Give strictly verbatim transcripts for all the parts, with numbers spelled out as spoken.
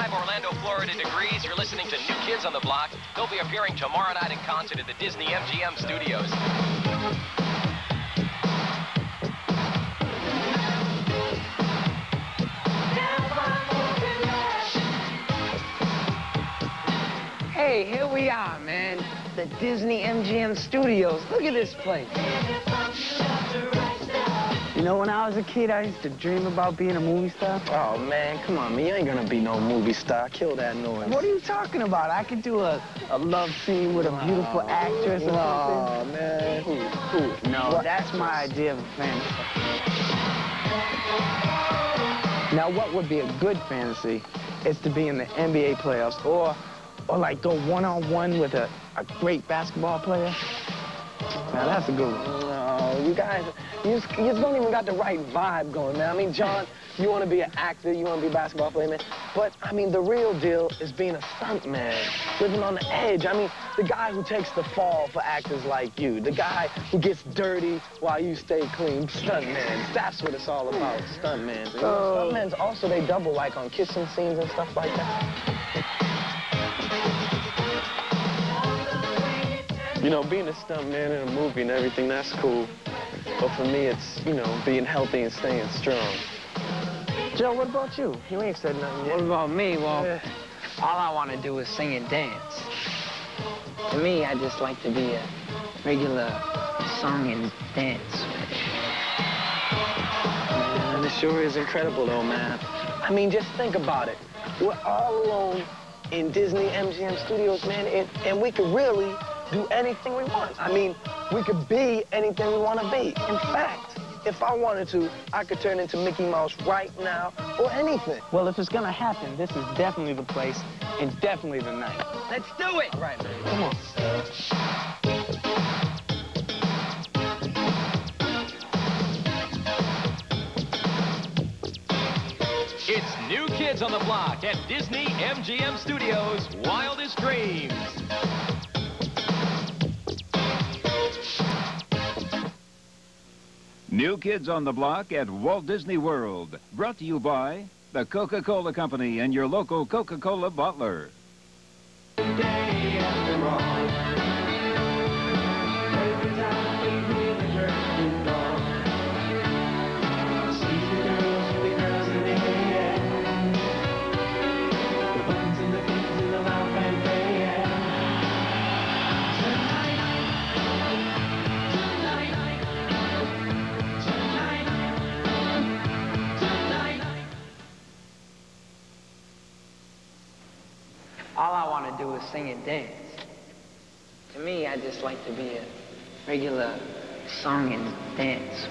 ninety-five Orlando, Florida degrees. You're listening to New Kids on the Block. They'll be appearing tomorrow night in concert at the Disney M G M Studios. Hey, here we are, man. The Disney M G M Studios. Look at this place. You know, when I was a kid, I used to dream about being a movie star. Oh, man, come on, man. You ain't gonna be no movie star. Kill that noise. What are you talking about? I could do a, a love scene with a beautiful oh, actress or oh, something. Oh, man. Who? Who? No, what that's actress? my idea of a fantasy. Now, what would be a good fantasy is to be in the N B A playoffs or, or like, go one-on-one with a, a great basketball player. Now, that's a good one. No, you guys, you just, you just don't even got the right vibe going, man. I mean, John, you want to be an actor, you want to be a basketball player, man. But, I mean, the real deal is being a stunt man, living on the edge. I mean, the guy who takes the fall for actors like you, the guy who gets dirty while you stay clean, stunt man. That's what it's all about, stunt man. You know, stunt men's also, they double, like, on kissing scenes and stuff like that. You know, being a stunt man in a movie and everything, that's cool. But for me, it's, you know, being healthy and staying strong. Joe, what about you? You ain't said nothing yet. What about me? Well, yeah. all I want to do is sing and dance. To me, I just like to be a regular song and dance. Man, this sure is incredible, though, man. I mean, just think about it. We're all alone in Disney M G M Studios, man, and, and we could really do anything we want. I mean, we could be anything we want to be. In fact, if I wanted to, I could turn into Mickey Mouse right now or anything. Well, if it's gonna happen, this is definitely the place and definitely the night. Let's do it! All right, man. Come on. It's New Kids on the Block at Disney M G M Studios' Wildest Dreams. New Kids on the Block at Walt Disney World. Brought to you by the Coca-Cola Company and your local Coca-Cola bottler. All I want to do is sing and dance. To me, I just like to be a regular song and dance.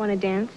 want to dance?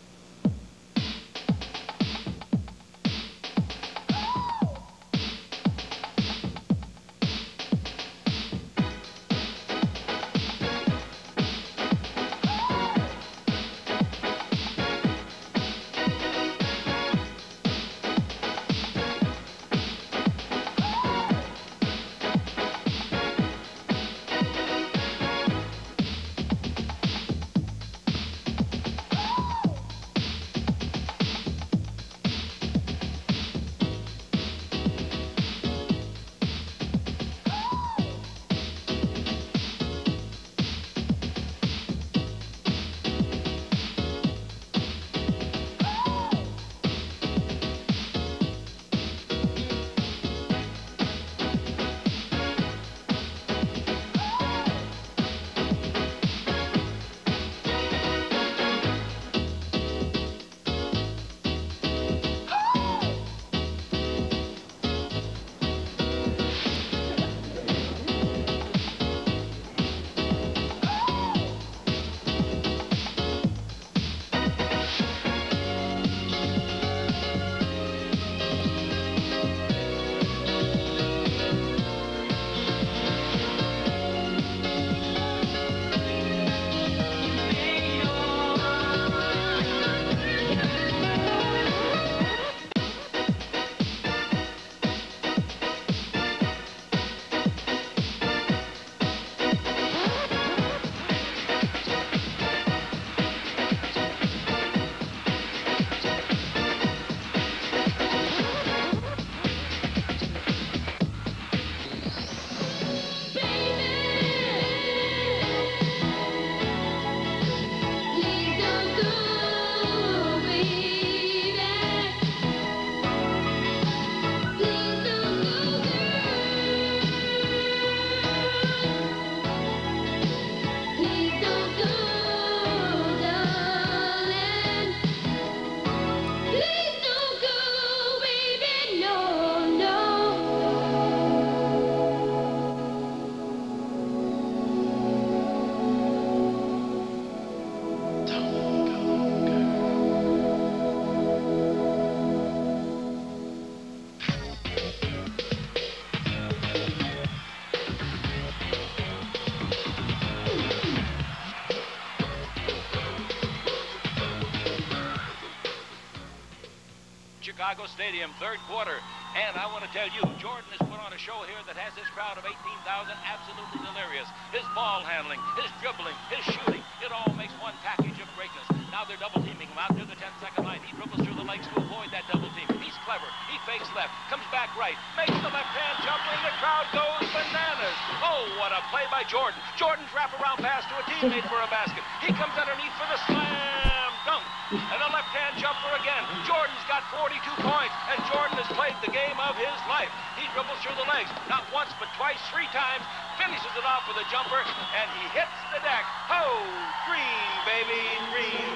Chicago Stadium, third quarter. And I want to tell you, Jordan has put on a show here that has this crowd of eighteen thousand absolutely delirious. His ball handling, his dribbling, his shooting, it all makes one package of greatness. Now they're double teaming him out near the ten-second line. He dribbles through the legs to avoid that double team. He's clever. He fakes left, comes back right, makes the left-hand jumper, and the crowd goes bananas. Oh, what a play by Jordan. Jordan's wraparound pass to a teammate for a basket. He comes underneath for the slam dunk. And a left-hand jumper again. Jordan's got forty-two points, and Jordan has played the game of his life. He dribbles through the legs, not once, but twice, three times, finishes it off with a jumper, and he hits the deck. Oh, green, baby, green.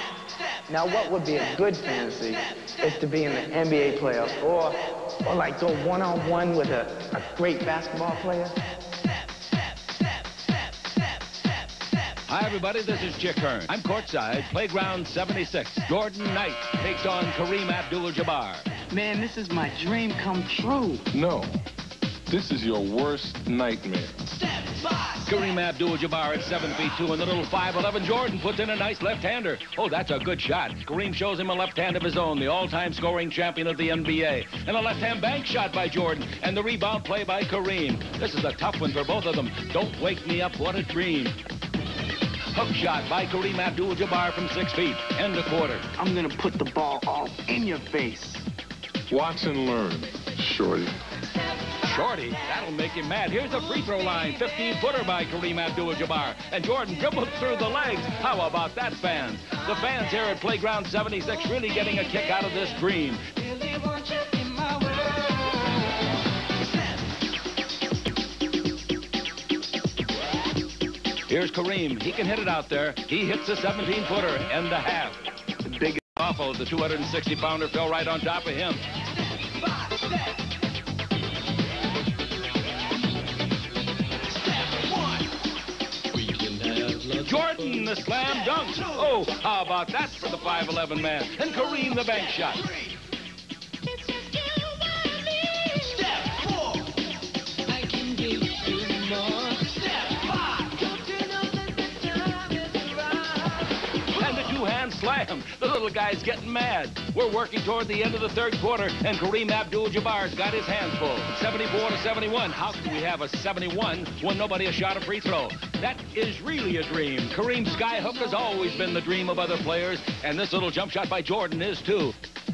Now, what would be a good fantasy is to be in the N B A playoffs, or, or like go one-on-one with a, a great basketball player. Hi, everybody. This is Chick Hearn. I'm courtside, playground seventy-six. Jordan Knight takes on Kareem Abdul-Jabbar. Man, this is my dream come true. No, this is your worst nightmare. Kareem Abdul-Jabbar at seven feet two, and the little five eleven Jordan puts in a nice left-hander. Oh, that's a good shot. Kareem shows him a left hand of his own, the all-time scoring champion of the N B A. And a left-hand bank shot by Jordan, and the rebound play by Kareem. This is a tough one for both of them. Don't wake me up, what a dream. Hook shot by Kareem Abdul-Jabbar from six feet. End of quarter. I'm gonna put the ball all in your face. Watch and learn, shorty. Shorty, that'll make him mad. Here's the free throw line. fifteen-footer by Kareem Abdul-Jabbar. And Jordan dribbled through the legs. How about that, fans? The fans here at Playground seventy-six really getting a kick out of this dream. Here's Kareem. He can hit it out there. He hits a seventeen-footer and a half. The big awful. The two hundred sixty pounder fell right on top of him. Jordan, the slam dunk. Oh, how about that for the five eleven man? And Kareem, the bank shot. Slam. The little guy's getting mad. We're working toward the end of the third quarter, and Kareem Abdul-Jabbar's got his hands full. seventy-four to seventy-one. How can we have a seventy-one when nobody has shot a free throw? That is really a dream. Kareem's skyhook has always been the dream of other players, and this little jump shot by Jordan is too.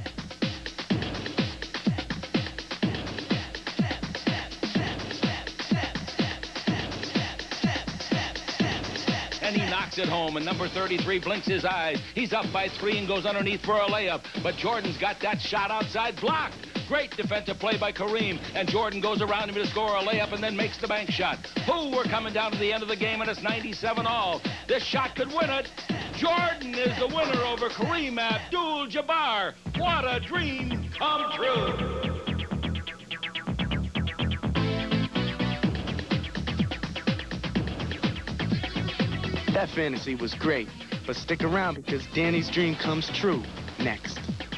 And he knocks it home, and number thirty-three blinks his eyes. He's up by three and goes underneath for a layup. But Jordan's got that shot outside blocked. Great defensive play by Kareem, and Jordan goes around him to score a layup and then makes the bank shot. Oh, we're coming down to the end of the game, and it's ninety-seven all. This shot could win it. Jordan is the winner over Kareem Abdul-Jabbar. What a dream come true. That fantasy was great, but stick around because Danny's dream comes true next.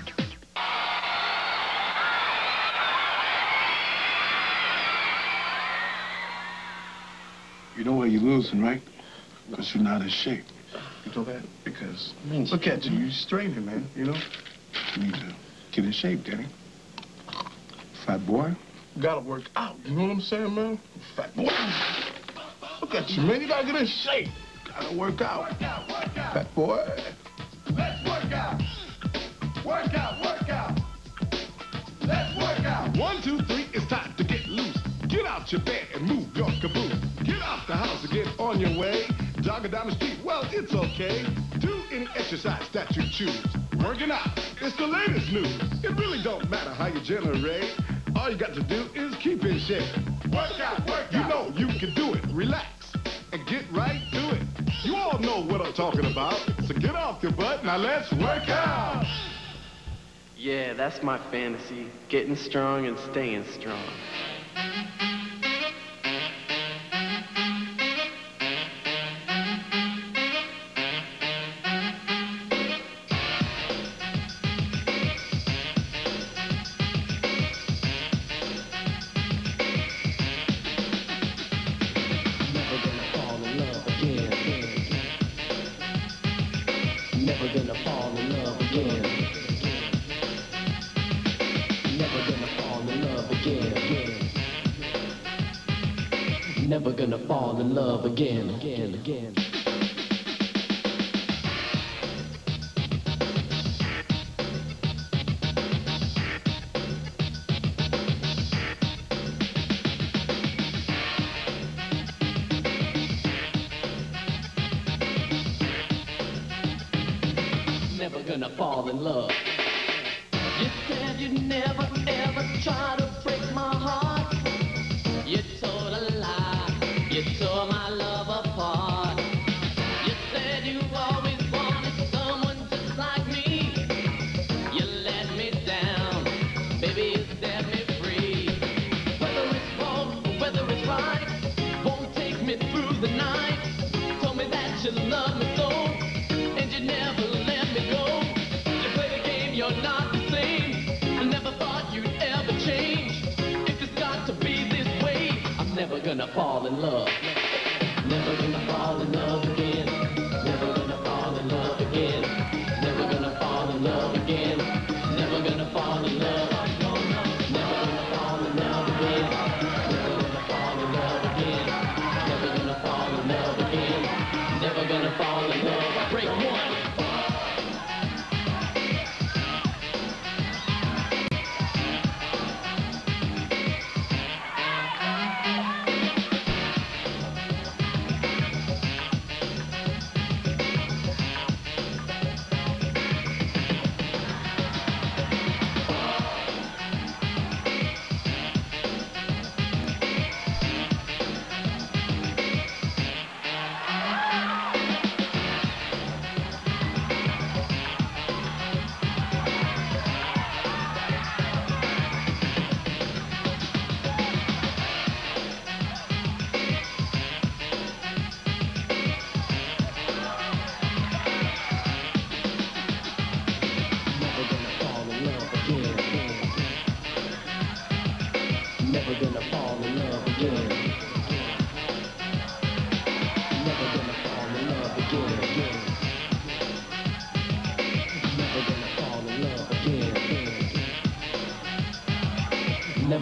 You know why you're losing, right? Because you're not in shape. You know that? Because look at you, you're straining, man, you know? You need to get in shape, Danny. Fat boy. You gotta work out, you know what I'm saying, man? Fat boy. Look at you, man, you gotta get in shape. Gotta work out. Work out, work out. Fat boy. Let's work out. Work out, work out. Let's work out. One, two, three, it's time to get loose. Get out your bed and move your caboose. Get out the house and get on your way. Jogging down the street, well, it's okay. Do any exercise that you choose. Working out, it's the latest news. It really don't matter how you generate. All you got to do is keep in shape. Work out, work out. You know you can do it. Relax and get right to it. You all know what I'm talking about. So get off your butt, now let's work out. Yeah, that's my fantasy. Getting strong and staying strong. Never gonna fall in love again, again, again. Never gonna fall in love. You said you'd never ever try to break my heart. You told a lie. You tore my love apart. You said you always wanted someone just like me. You let me down, baby, you set me free. Whether it's wrong or whether it's right, won't take me through the night. Told me that you love me so, and you never let me go. You play the game, you're not the same. I never thought you'd ever change. If it's got to be this way, I'm never gonna fall in love. Never gonna fall in love again. Never gonna fall in love again. Never gonna fall in love again. Never gonna fall in love. Never gonna fall in love again. Never gonna fall in love again. Never gonna fall in love again. Never gonna fall in love. Break one.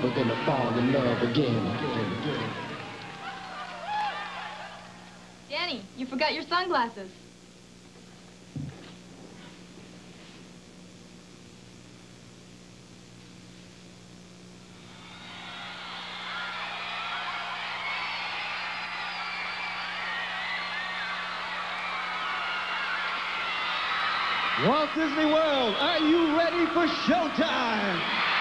never gonna fall in love again. Danny, you forgot your sunglasses. Walt Disney World, are you ready for showtime?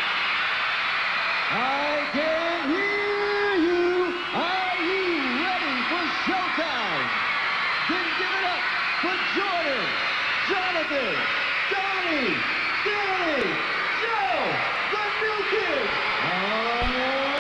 I can hear you. Are you ready for showtime? Then give it up for Jordan, Jonathan, Donnie, Danny, Joe, the new kids. On the block.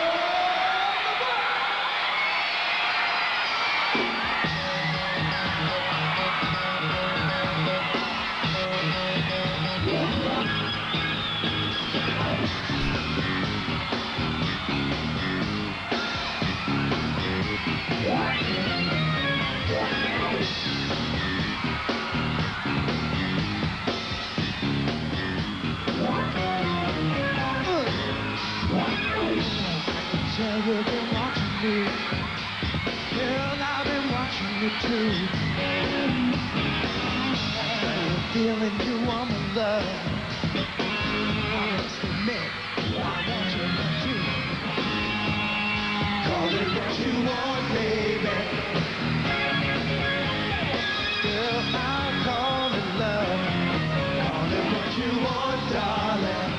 You've been watching me. Girl, I've been watching you too. I'm feeling you want my love. I must admit, I want you too. Call it what you want, baby. Girl, I'll call it love. Call it what you want, darling.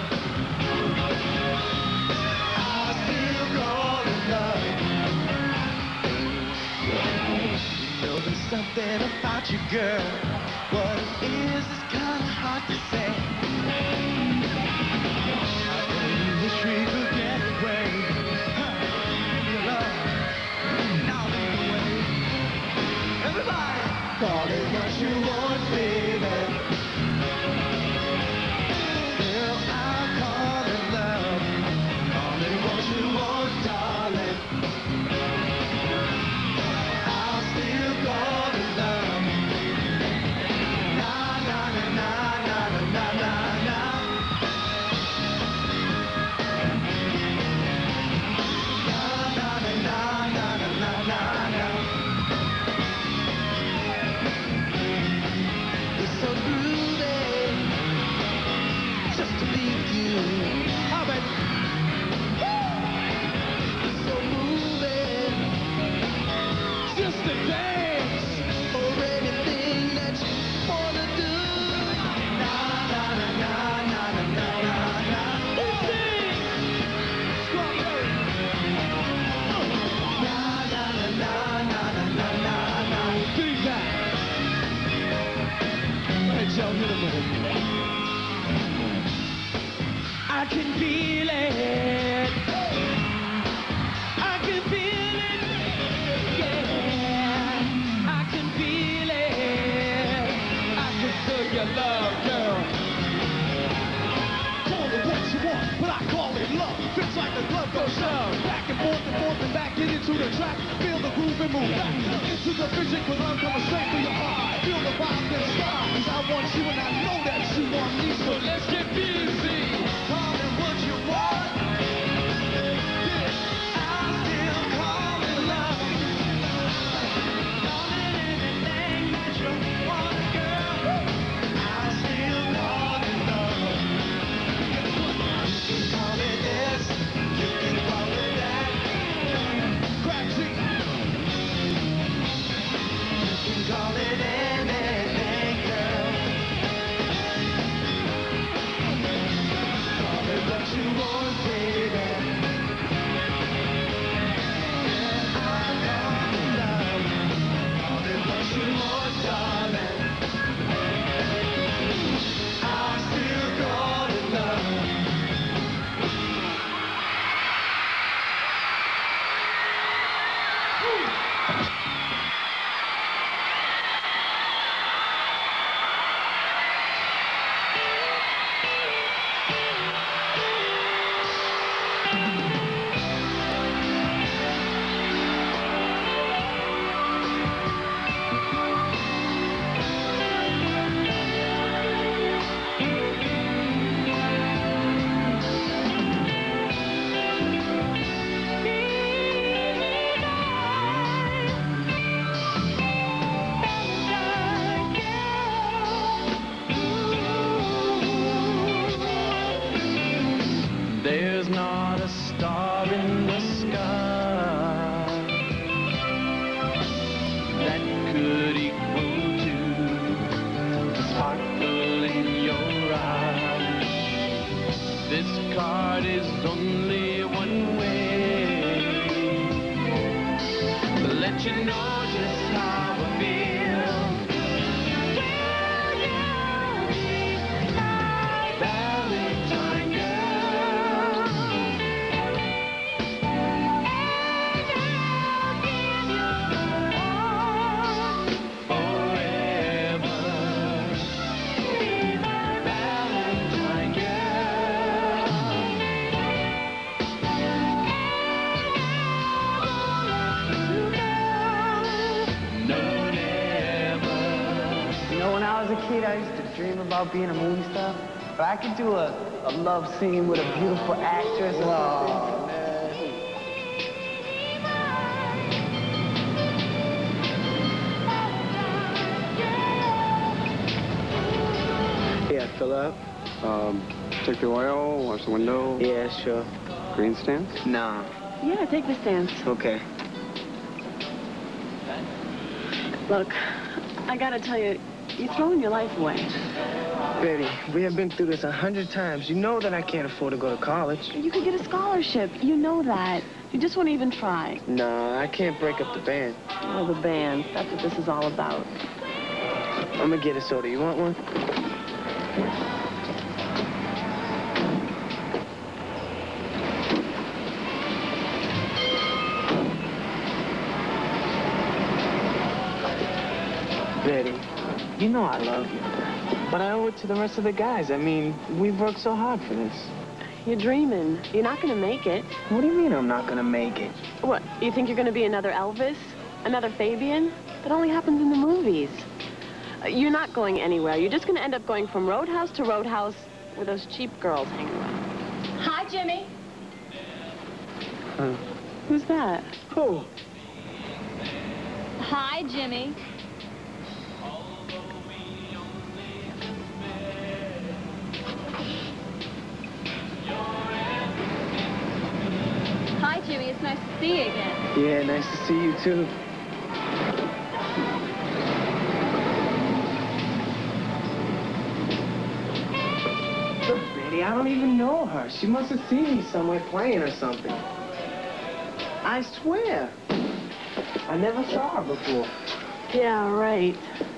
Something about you, girl. What it is is kind of hard to say. I wish we could get away. Your love, now lead the way. Everybody, call it what you want, baby. Girl, I'll call it love. Call it what you want, darling. I'll still call. I can feel it. I can feel it. Yeah. I can feel it. I can feel your love, girl. Call it what you want, but I call it love. Fits like the glove goes up. Back and forth and forth and back, get into the track. Feel the groove and move back into the vision, cause I'm coming straight for your heart. Feel the vibe and style, cause I want you and I know that you want me. So let's get busy. Call it what you want. Yeah, I still call it love. Call it anything that you want, girl. I still call it love. You can call it this, you can call it that. Crack G. You can call it anything, girl. know just how I feel. Girl, you're my Valentine girl. And I'll give you forever. Be my Valentine girl. No, never. You know, when I was a kid, I used to dream about being a movie star. But I could do a, a love scene with a beautiful actress or something. Yeah, fill up. Um, take the oil, wash the window. Yeah, sure. Green stance? Nah. Yeah, take the stance. Okay. Look, I gotta tell you, you're throwing your life away. Betty, we have been through this a hundred times. You know that I can't afford to go to college. You could get a scholarship. You know that. You just won't even try. Nah, I can't break up the band. Oh, the band. That's what this is all about. I'm gonna get a soda. You want one? Betty, you know I love you. But I owe it to the rest of the guys. I mean, we've worked so hard for this. You're dreaming. You're not gonna make it. What do you mean I'm not gonna make it? What, you think you're gonna be another Elvis? Another Fabian? That only happens in the movies. Uh, You're not going anywhere. You're just gonna end up going from roadhouse to roadhouse with those cheap girls hanging around. Hi, Jimmy. Huh. Who's that? Who? Hi, Jimmy. Hi, Jimmy. It's nice to see you again. Yeah, nice to see you, too. Look, Betty, I don't even know her. She must have seen me somewhere playing or something. I swear. I never saw her before. Yeah, right.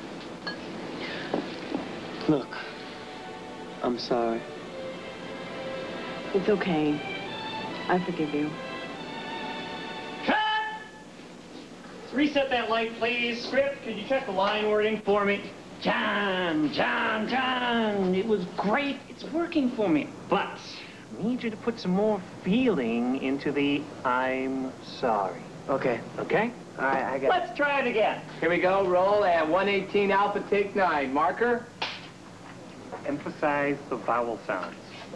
Look, I'm sorry. It's okay. I forgive you. Cut! Let's reset that light, please. Script, could you check the line wording for me? John, John, John, it was great. It's working for me. But I need you to put some more feeling into the I'm sorry. Okay. Okay? All right, I got it. Let's try it again. Here we go. Roll at one eighteen Alpha, take nine. Marker. Emphasize the vowel sounds.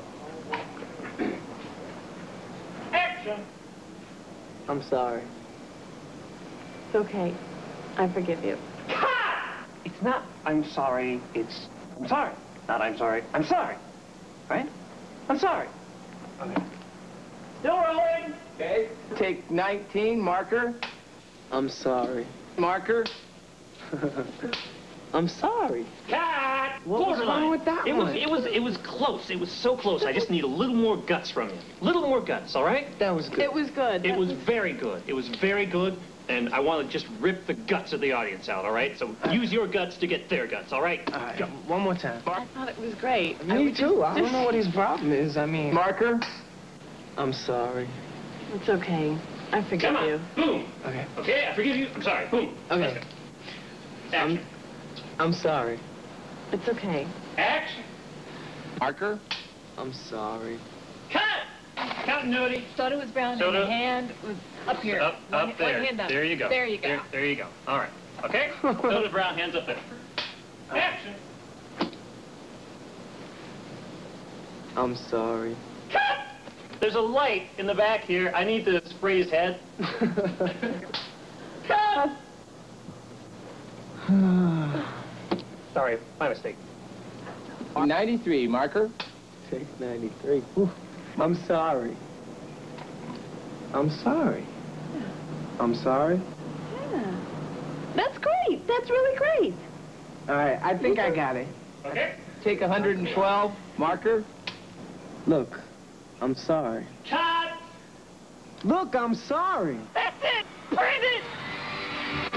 Action! I'm sorry. It's okay. I forgive you. It's not I'm sorry, it's I'm sorry. Not I'm sorry, I'm sorry. Right? I'm sorry. Okay. Still rolling. Okay. Take nineteen. Marker. I'm sorry. Marker. I'm sorry. Cut! What was Borderline. wrong with that it one? Was, it was, it was close. It was so close. I just need a little more guts from you. A little more guts, all right? That was good. It was good. It That was very good. It was very good, and I want to just rip the guts of the audience out, all right? So use your guts to get their guts, all right? All right, Go. one more time. I thought it was great. I Me would too. just- I don't know what his problem is. I mean... Marker. I'm sorry. It's okay. I forgive Come on. you. Boom. Okay. Okay, I forgive you. I'm sorry. Boom. Okay. Action. I'm sorry. It's okay. Action. Marker. I'm sorry. Cut! Continuity. Soda was brown Soda. and the hand was up here. Up, one, up there. One hand up. There you go. There you go. There, there you go. All right. Okay? Soda brown, hands up there. Action. I'm sorry. Cut! There's a light in the back here. I need to spray his head. Cut! Sorry, my mistake. ninety-three. Marker. Take ninety-three. Ooh, I'm sorry. I'm sorry. I'm sorry. Yeah. That's great. That's really great. All right, I think I got it. Okay. Take one hundred twelve. Marker. Look, I'm sorry. Cut! Look, I'm sorry. That's it! Bring it!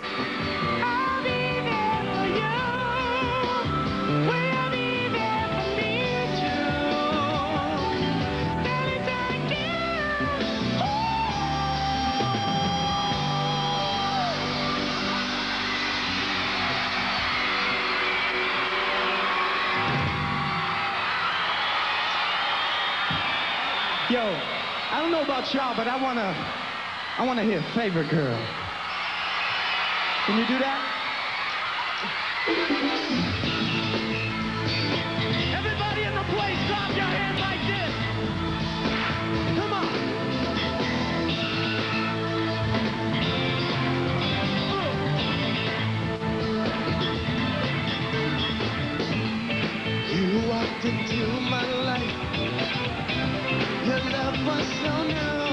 Yo, I don't know about y'all, but I wanna, I wanna hear Favorite Girl. Can you do that? Everybody in the place, clap your hands like this. Come on. You walked into my life. Your love was so new,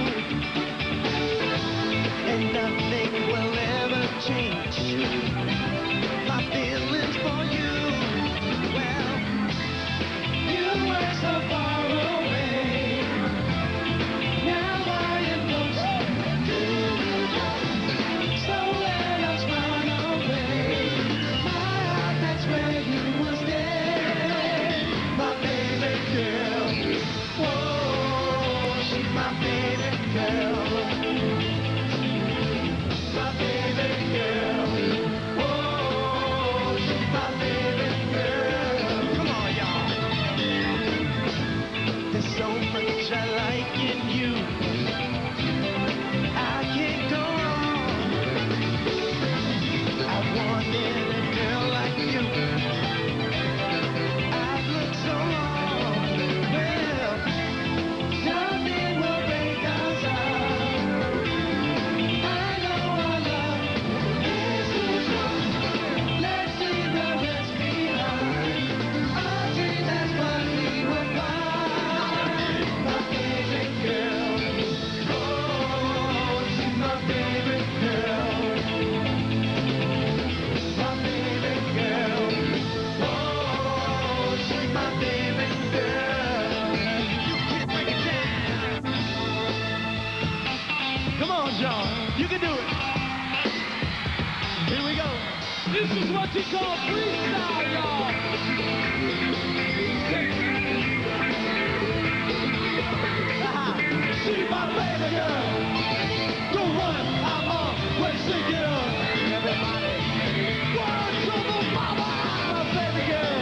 and nothing will ever change my feelings for you. Well, you were so far away. Now I am close to you. So let us run away. My heart, that's where you will stay. My baby girl. Whoa, she's my baby girl. My baby girl. Whoa, she's my baby girl. Come on, y'all. There's so much I like in you. I can't go wrong. I wanted a girl like you. I've looked so long. Well, nothing will break us up. I know our love is too strong. Let's leave the rest behind. Our dreams, that's what we will find. My favorite girl. Oh, she's my favorite girl. My favorite girl. Oh, she's my favorite girl. You can't break it down. Come on, John. You can do it. Here we go. This is what you call freestyle, y'all. Aha. See my baby girl. Don't run. I'm on. Let's sing it up. Everybody. One, two, mama. My baby girl.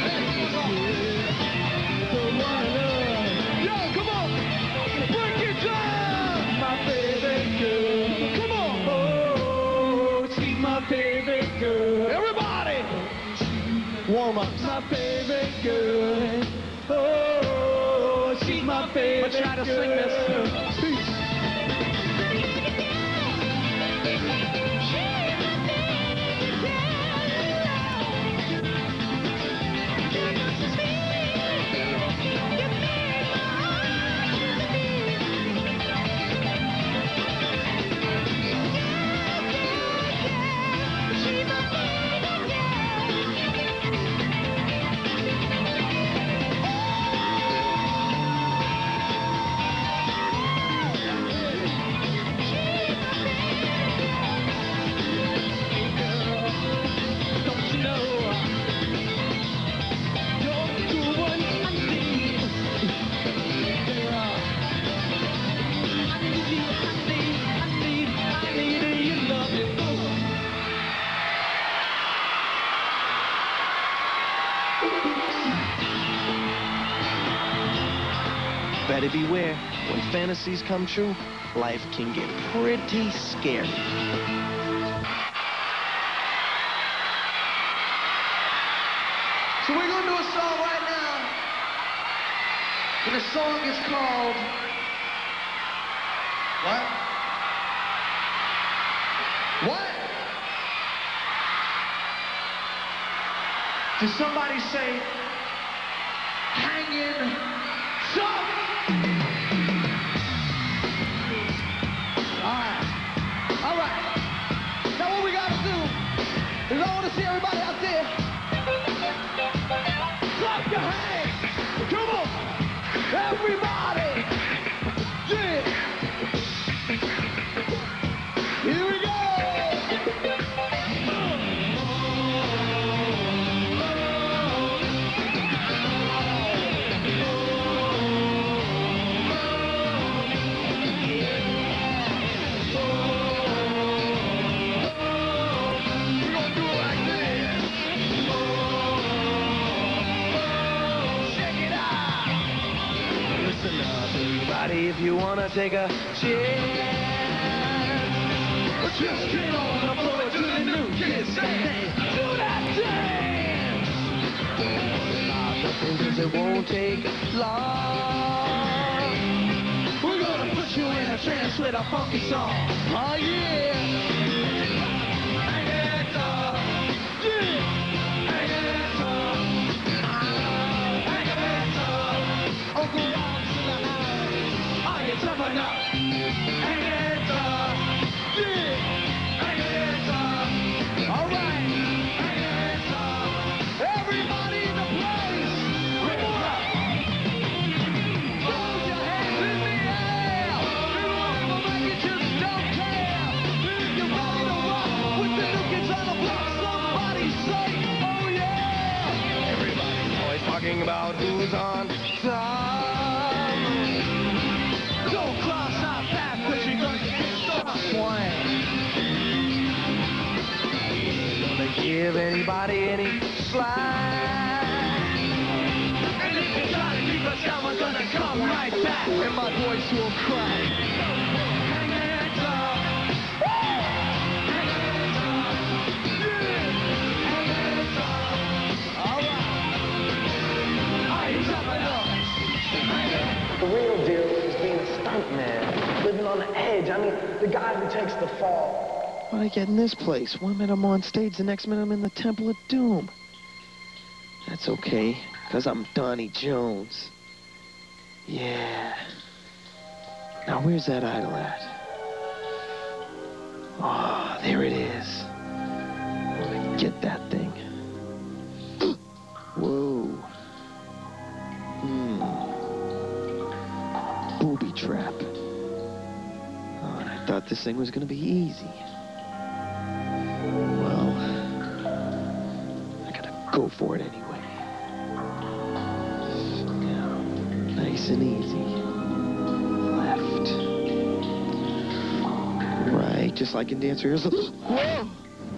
The one love. Yo, come on. Break it down. My baby girl. Come on. Oh, she's my favorite girl. Everybody. Warm up. My favorite girl. Oh, she's my favorite girl. Let's try to sing this. Peace. Don't you know you're the one I need? Yeah. I need you, I need, I need, I need your love. Better beware, when fantasies come true, life can get pretty scary. So we're gonna do a song right now. And the song is called what? What? Did somebody say hanging tough? All right. All right. Now what we gotta do is I wanna see everybody out there. Clap your hands. Come on. Everybody. Yeah. Here we go. We're gonna do it like this. you wanna take a chance, just get on the floor to the new kids dance. Do that dance. Stop nothing 'cause it won't take long. We're gonna put you in a trance with a funky song. Oh yeah. Hang it up. Yeah. Hang it up. Hang it up. Uncle Rob's in the house. Are you tough enough? Hang it up. Yeah. Hang it up. All right. Hang it up. Everybody in the place. Bring it up. Throw your hands in the air. And whatever make you just don't care. If you're ready to rock with the new kids on the block, somebody say, oh yeah. Everybody's always talking about who's on top. Don't cross our path 'cause you're gonna get stuck swing. Gonna give anybody any slack. And if you try to keep us down, we're gonna come right back. And my voice will crack. Hang it up. Woo! Hang it up. Yeah. Hang it up. All right. Are you tough enough? Hang it up. The real deal is being a stuntman, living on the edge. I mean, the guy who takes the fall. How'd I get in this place? One minute I'm on stage, the next minute I'm in the Temple of Doom. That's okay, because I'm Donnie Jones. Yeah. Now, where's that idol at? Ah, oh, there it is. I'm gonna get that thing. Whoa. Hmm. Booby trap. Oh, and I thought this thing was gonna be easy. Well, I gotta go for it anyway. Now, nice and easy. Left. Right, just like in Dancer. Here's the... Whoa!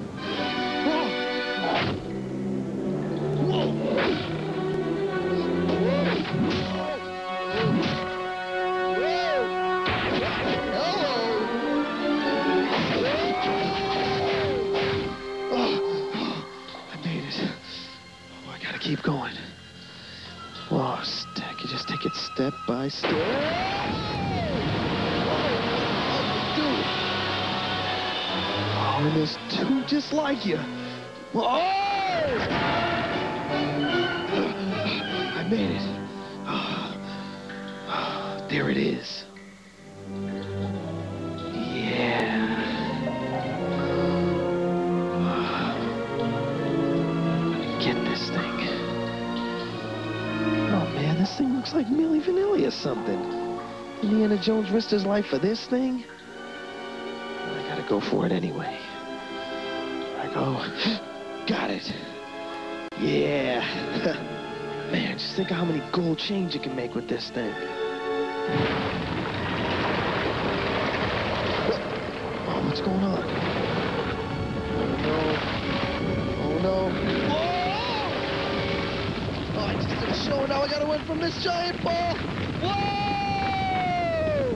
Keep going. Whoa, stack. You just take it step by step. Oh, and there's two just like you. Whoa! I made it. Oh, there it is. This thing looks like Milli Vanilli or something. Indiana Jones risked his life for this thing? I gotta go for it anyway. I go. Got it. Yeah. Man, just think of how many gold chains you can make with this thing. Oh, what's going on? Oh, no. Oh, no. Show, now I gotta win from this giant ball. Whoa!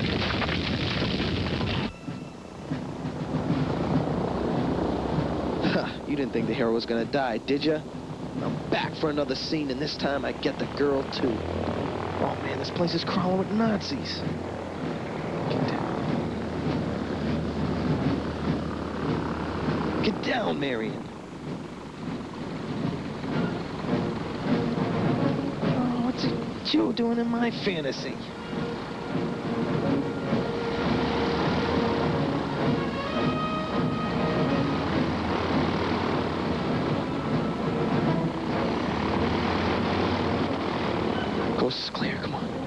Huh, you didn't think the hero was gonna die, did ya? I'm back for another scene, and this time I get the girl, too. Oh, man, this place is crawling with Nazis. Get down. Get down, Marion. What's Joe doing in my fantasy? Coast is clear, come on.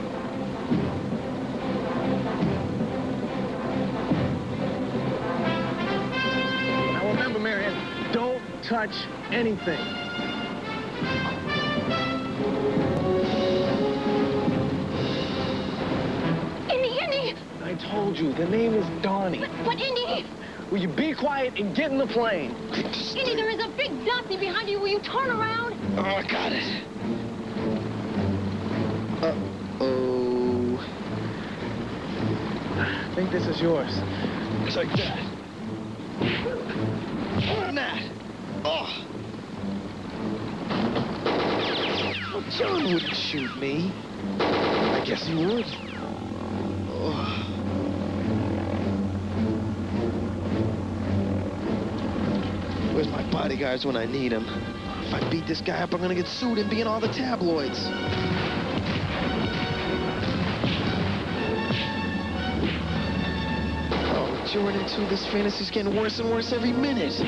Now remember, Marion, don't touch anything. I told you, the name is Donnie. But, but Indy... Will you be quiet and get in the plane? Indy, there is a big Nazi behind you. Will you turn around? Oh, I got it. Uh-oh. think this is yours. Take that. Nah. Oh. Well, John wouldn't shoot me. I guess he would. Oh. Where's my bodyguards when I need them? If I beat this guy up, I'm gonna get sued and be in all the tabloids. Oh, Jordan, too, this fantasy's getting worse and worse every minute.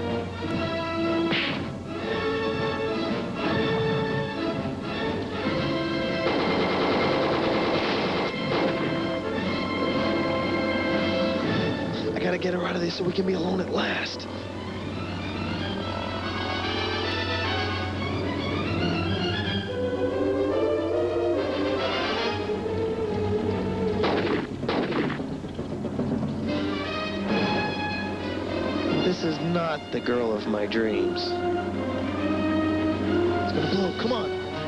I gotta get her out of there so we can be alone at last. This is not the girl of my dreams. It's gonna blow. Come on.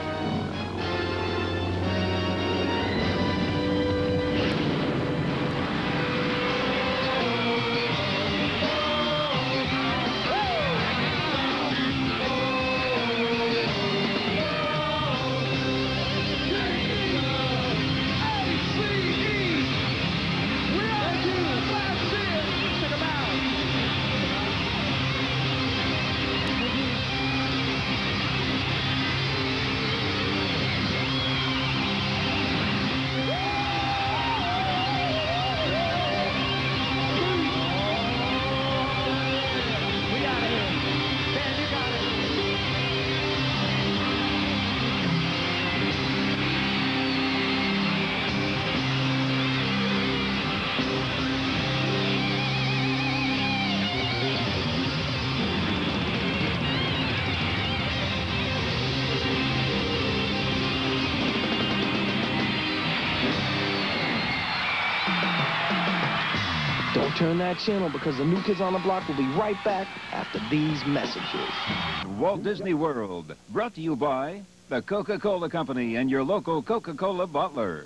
Don't turn that channel because the New Kids on the Block will be right back after these messages. Walt Disney World, brought to you by the Coca-Cola Company and your local Coca-Cola bottler.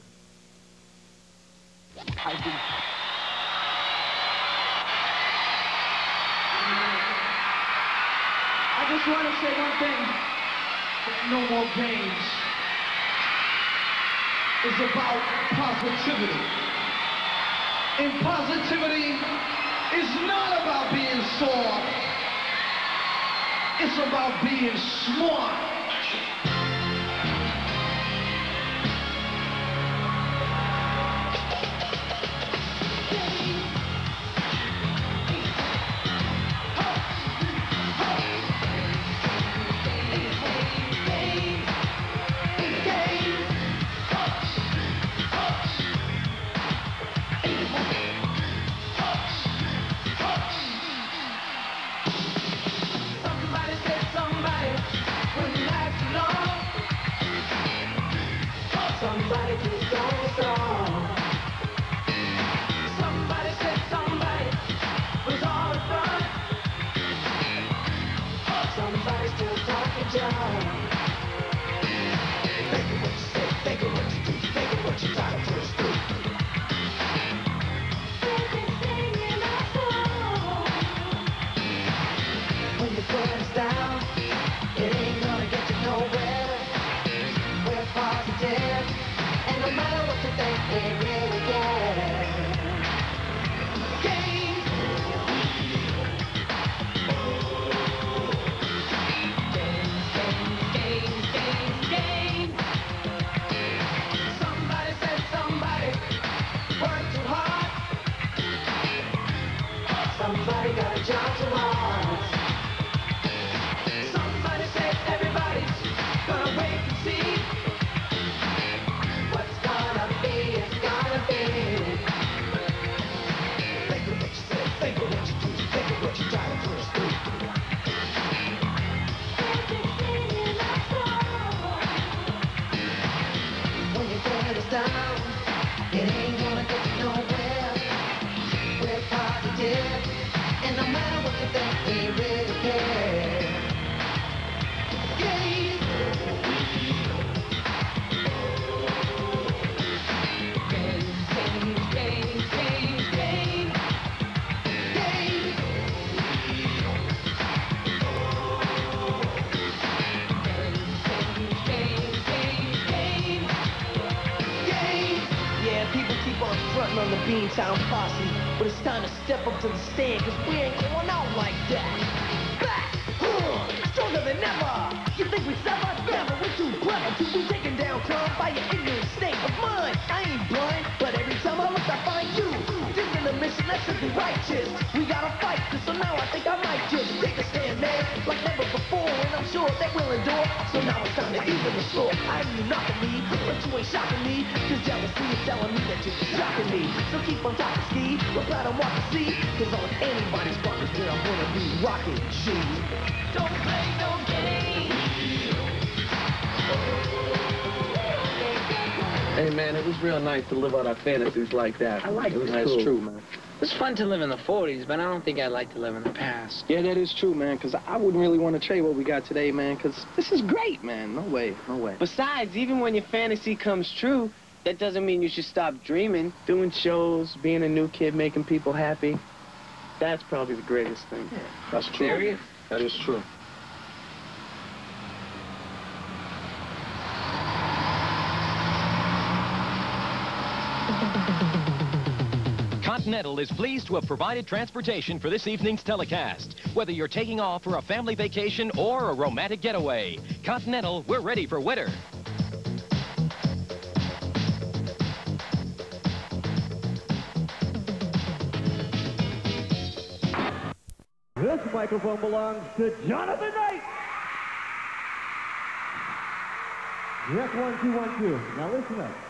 I do. I just want to say one thing. No More Games is about positivity. And positivity is not about being soft. It's about being smart. Games, games, games, games. meantime posse. But it's time to step up to the stand, cause we ain't going out like that. Back, huh, stronger than ever. You think we sever? Never, we're too clever to be taken down, come by your ignorant state of mind. I ain't blind, but every time I look, I find you. Thinking the mission that's simply righteous. We gotta fight, cause so now I think I might just take a stand, man, like never before, and I'm sure that we'll endure. So now it's time to even the score. I hear you knocking me, but you ain't shocking me, cause jealousy is telling me that you're shocking me. So keep on top of ski, we're glad I'm walking see, cause on anybody's bucket where I'm gonna be rocking G. Don't play no games. Hey, man, it was real nice to live out our fantasies like that. I like it. Was it. cool. That's true, man. It's fun to live in the forties, but I don't think I'd like to live in the past. Yeah, that is true, man, because I wouldn't really want to trade what we got today, man, because this is great, man. No way, no way. Besides, even when your fantasy comes true, that doesn't mean you should stop dreaming. Doing shows, being a new kid, making people happy, that's probably the greatest thing. Yeah, that's true. Serious? That is true. Continental is pleased to have provided transportation for this evening's telecast. Whether you're taking off for a family vacation or a romantic getaway, Continental, we're ready for winter. This microphone belongs to Jonathan Knight. Check one, two, one, two. Now listen up.